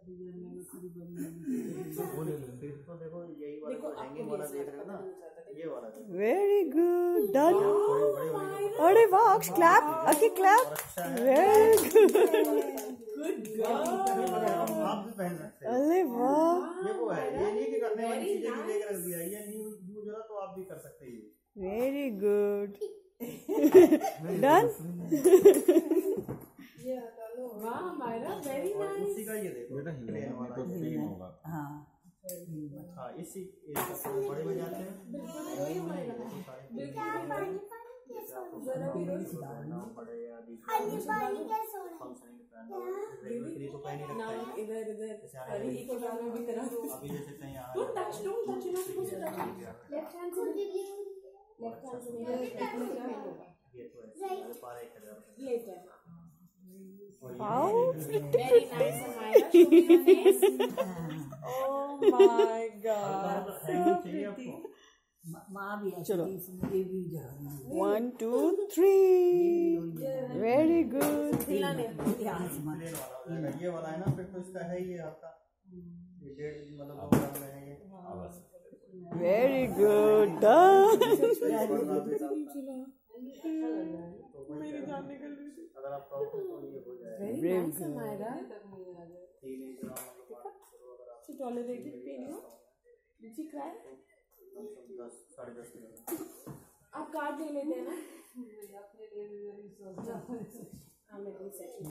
तो देखो यही वाला हैंगिंग वाला देख रहे हो ना, ये वाला। Very good, done. अरे वाह, Aksh clap, Akki clap, very good. आप भी पहन सकते हैं। अरे वाह, ये वो है, ये नहीं कि करने वाली चीजें भी लेकर रख दिया, ये न्यू यूज हो रहा तो आप भी कर सकते हैं। Very good, done. वाह मायरा, वेरी नाइस। उसी का ये देखो प्लेन वाला तो सेम होगा। हाँ इसी बड़े में जाते हैं। तो पहन ही रखता है। इधर अभी जैसे कहीं आ Wow. Very nice, Amira. Show me your face. Oh my God. चलो, 1 2 3, very good. ये वाला है ना, फिर तो इसका है ये आपका मतलब 2 ग्राम में है ये। Very good, done. अगर आप कहो तो ये हो जाएगा। Very nice, Amira. 3 ग्राम $2 देगी पेनियो। Did you cry? 10 साढ़े 10 किलो। आप कार्ड ले लेते हैं ना?